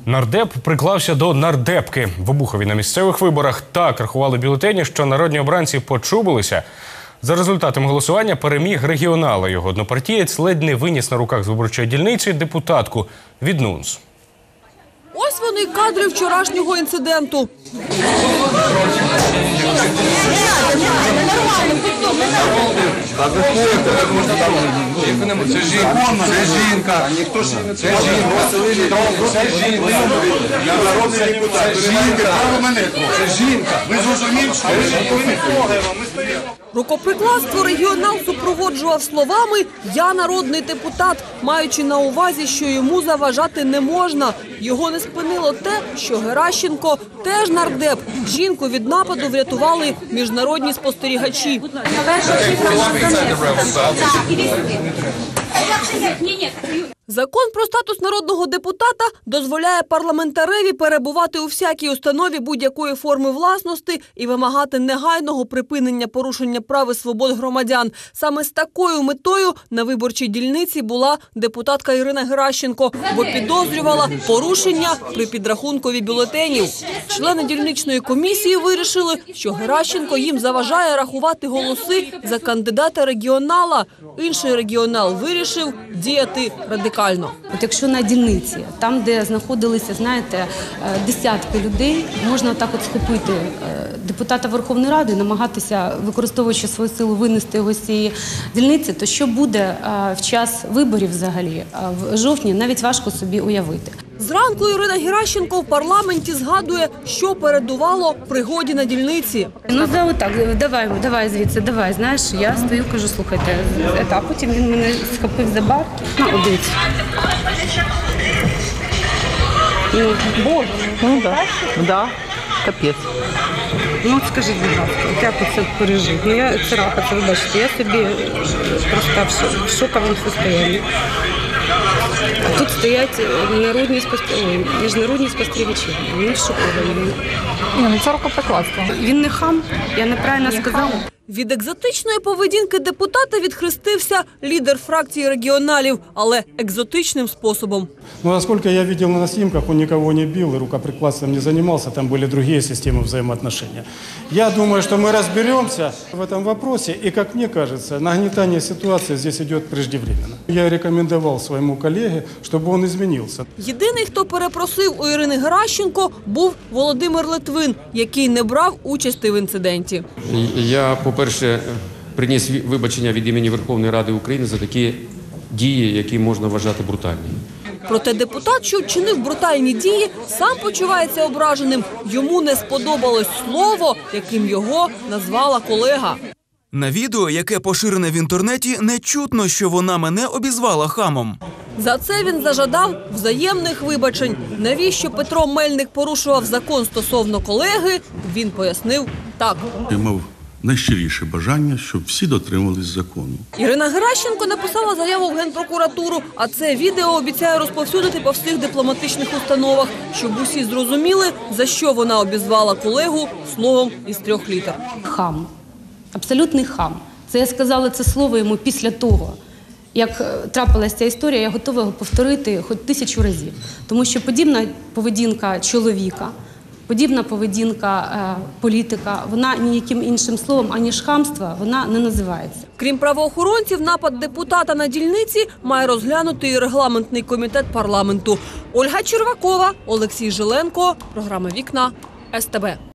Нардеп приклався до нардепки. В Обухові на місцевих виборах так рахували бюлетені, що народні обранці почубилися. За результатами голосування переміг регіонал. Його однопартієць ледь не виніс на руках з виборчої дільниці депутатку від НУНС. Ось вони кадри вчорашнього інциденту. Рукоприкладство регіонал супроводжував словами «Я народний депутат», маючи на увазі, що йому заважати не можна. Його не спинило те, що Геращенко теж нардеп. Жінку від нападу врятували міжнародні спостерігачі. Закон про статус народного депутата дозволяє парламентареві перебувати у всякій установі будь-якої форми власності і вимагати негайного припинення порушення прав і свобод громадян. Саме з такою метою на виборчій дільниці була депутатка Ірина Геращенко, бо підозрювала порушення при підрахункові бюлетенів. Члени дільничної комісії вирішили, що Геращенко їм заважає рахувати голоси за кандидата регіонала. Інший регіонал вирішив діяти радикально. От якщо на дільниці, там, де знаходилися, знаєте, десятки людей, можна так от схопити депутата Верховної Ради, намагатися, використовуючи свою силу, винести його з цієї дільниці, то що буде в час виборів взагалі, в жовтні, навіть важко собі уявити. Зранку Ірина Геращенко в парламенті згадує, що передувало пригоді на дільниці. Ну, так, давай звідси, давай, знаєш, я стою, кажу, слухайте, а потім він мене схопив за барки. Дивіться. Ну, да, капець. Ну, от скажіть, будь ласка, як це пережив? Ну, я царапа, це ви бачите, я собі просто в шоковому стані. А тут стоять міжнародні спостерігачі. Вони шоковані. Ну, це рукоприкладство. Він не хам, я неправильно сказала. Від екзотичної поведінки депутата відхрестився лідер фракції регіоналів, але екзотичним способом. Ну, насколько я видел на снимках, он никого не бил и рукоприкладством не занимался, там были другие системы взаимоотношений. Я думаю, что мы разберемся в этом вопросе, и, как мне кажется, нагнетание ситуации здесь идет преждевременно. Я рекомендовал своему коллеге, чтобы он изменился. Єдиний, хто перепросив у Ірини Геращенко, був Володимир Литвин, який не брав участі в інциденті. Я, по-перше, приніс вибачення від імені Верховної Ради України за такі дії, які можна вважати брутальними. Проте депутат, що вчинив брутальні дії, сам почувається ображеним. Йому не сподобалось слово, яким його назвала колега. На відео, яке поширене в інтернеті, не чутно, що вона мене обізвала хамом. За це він зажадав взаємних вибачень. Навіщо Петро Мельник порушував закон стосовно колеги, він пояснив так. Я мав найщиріше бажання, щоб всі дотримувались закону. Ірина Геращенко написала заяву в Генпрокуратуру, а це відео обіцяє розповсюдити по всіх дипломатичних установах, щоб усі зрозуміли, за що вона обізвала колегу словом із 3 літер. Хам. Абсолютний хам. Це я сказала це слово йому після того, як трапилася ця історія, я готова його повторити хоч 1000 разів. Тому що подібна поведінка чоловіка, подібна поведінка політика, вона ніяким іншим словом, аніж хамство, вона не називається. Крім правоохоронців, напад депутата на дільниці має розглянути і регламентний комітет парламенту. Ольга Червакова, Олексій Жиленко, програма «Вікна», СТБ.